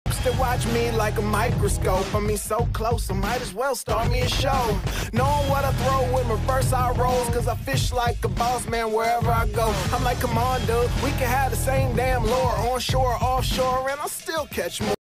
to watch me like a microscope. I mean, so close, I might as well start me a show. Knowing what I throw with reverse eye rolls, cause I fish like a boss man wherever I go. I'm like, come on, dude, we can have the same damn lure, onshore, offshore, and I'll still catch more.